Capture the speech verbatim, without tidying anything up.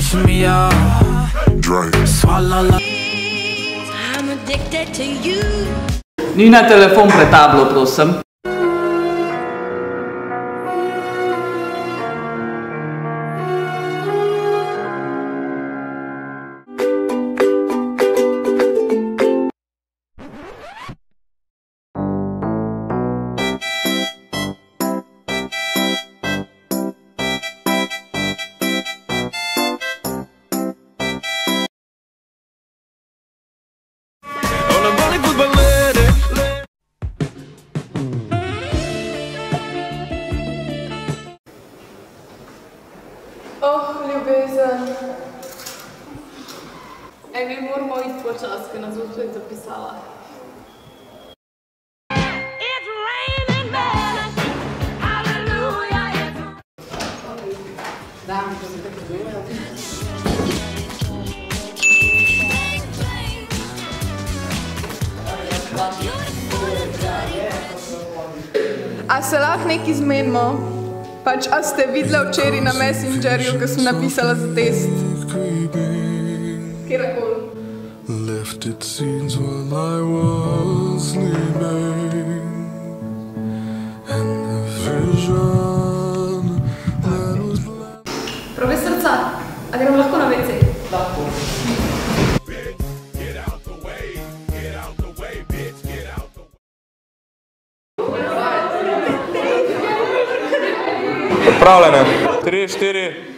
chasing me up. Swallow. I'm addicted to you. Ni na telefon pred tablo, prosim. Oh, ljubezen. Ej, mi moramo iti počas, ker nas bo spet zapisala. It's raining men. Hallelujah. Da, to se tako zove. A se lahko nekaj zmenimo? Pač, a ste videli včeraj na Messengerju, ko sem napisala za test? Kjerkoli. Left it scenes while I was sleeping, and the vision that was black. Pravi srca, a gremo lahko na ve ce? Lahko. Odpravljene. Tri, štiri.